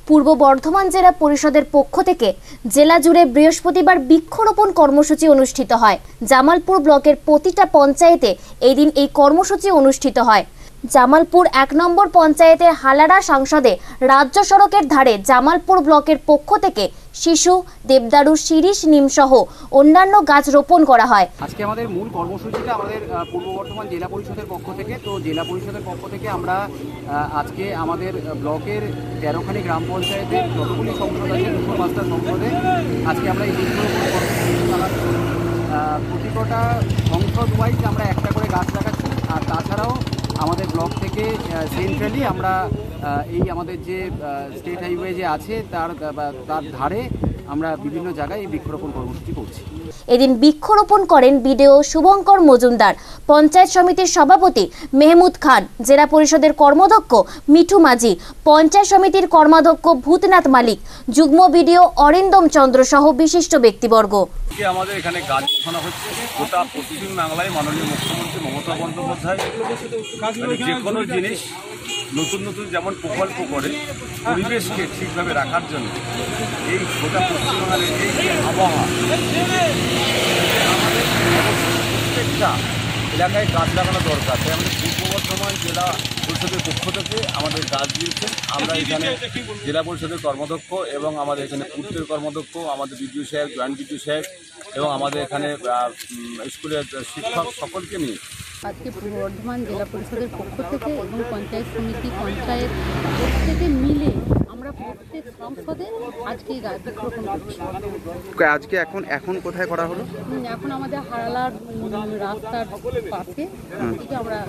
পূর্ব বর্ধমান জেলা পরিষদের পক্ষ থেকে জেলা জুড়ে বৃহস্পতিবার বৃক্ষরোপণ কর্মসূচি অনুষ্ঠিত হয়। জামালপুর ব্লকের প্রতিটা পঞ্চায়েতে এই দিন এই কর্মসূচি অনুষ্ঠিত হয়। জামালপুর ১ নম্বর পঞ্চায়েতের হালারা সংসদে রাজ্য সড়কের ধারে জামালপুর ব্লকের পক্ষ থেকে শিশু, দেবদারু, শিরিষ, নিম সহ অন্যান্য গাছ রোপণ করা হয়। আজকে আমাদের মূল কর্মসূচিটা আমাদের পূর্ব বর্ধমান জেলা পরিষদের পক্ষ থেকে। তো জেলা পরিষদের পক্ষ থেকে আমরা আজকে আমাদের ব্লকের 13খানি গ্রাম পঞ্চায়েতের যতগুলি সংসদ আছে 205টা সংসদে আজকে আমরা এই বৃক্ষরোপণ কর্মসূচি চালাচ্ছি। প্রতিটা সংসদ ওয়াইজ আমরা একটা করে গাছ লাগাচ্ছি। আর তাছাড়াও আমাদের ব্লক থেকে সেন্ট্রালি আমরা এই আমাদের যে স্টেট হাইওয়ে যে আছে তার ধারে আমরা বিভিন্ন জায়গায় এই বৃক্ষরোপণ কর্মসূচি করছি। এদিন বৃক্ষরোপণ করেন বিডিও শুভঙ্কর মজুমদার, পঞ্চায়েত সমিতির সভাপতি মেহমুদ খান, জেলা পরিষদের কর্মাধ্যক্ষ মিঠু মাঝি, পঞ্চায়েত সমিতির কর্মাধ্যক্ষ ভূতনাথ মালিক, যুগ্ম বিডিও অরিন্দম চন্দ্র সহ বিশিষ্ট ব্যক্তিবর্গ। আমাদের এখানে গাছ বসানো হচ্ছে। গোটা পশ্চিম বাংলায় মাননীয় মুখ্যমন্ত্রী মমতা বন্দ্যোপাধ্যায় যে কোনো জিনিস নতুন নতুন যেমন প্রকল্প করে পরিবেশকে ঠিকভাবে রাখার জন্য এই গোটা পশ্চিমবাংলার এই যে আবহাওয়া, আমাদের প্রত্যেকটা এলাকায় গাছ লাগানো দরকার। তাই আমাদের পূর্ব বর্ধমান জেলা পরিষদের পক্ষ থেকে আমাদের গাছ দিয়েছেন। আমরা এখানে জেলা পরিষদের কর্মাধ্যক্ষ এবং আমাদের এখানে পূর্তের কর্মাধ্যক্ষ, আমাদের বিডিও সাহেব, জয়েন্ট বিডিও সাহেব এবং আমাদের এখানে স্কুলের শিক্ষক সকলকে নিয়ে আজকে পূর্ব বর্ধমান জেলা পরিষদের পক্ষ থেকে এবং পঞ্চায়েত সমিতি, পঞ্চায়েত প্রত্যেকে মিলে আমরা প্রত্যেক সংসদে আজকে গাছ বৃক্ষরোপণ করছি। আজকে এখন কোথায় করা হলো? এখন আমাদের হারালার রাস্তার পাশে আমরা।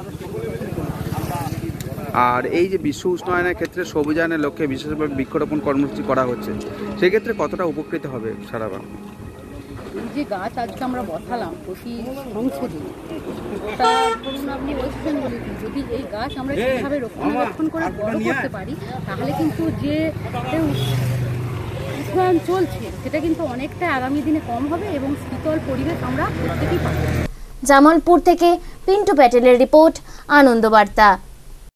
আর এই যে বিশ্ব উষ্ণায়নের ক্ষেত্রে সবুজায়নের লক্ষ্যে বিশেষভাবে বৃক্ষরোপণ কর্মসূচি করা হচ্ছে, সেক্ষেত্রে কতটা উপকৃত হবে সারা বাংলা? এই যে গাছ আজকে আমরা বসালাম প্রতি সংসদে, ওটা ধরুন আপনি বলছেন বলে যদি এই গাছ আমরা ঠিকভাবে রক্ষণাবেক্ষণ করে বড় করতে পারি তাহলে কিন্তু যে উষ্ণায়ন চলছে সেটা কিন্তু অনেকটা আগামী দিনে কম হবে এবং শীতল পরিবেশ আমরা প্রত্যেকেই পাবো। জামালপুর থেকে পিন্টু প্যাটেলের রিপোর্ট, আনন্দ বার্তা।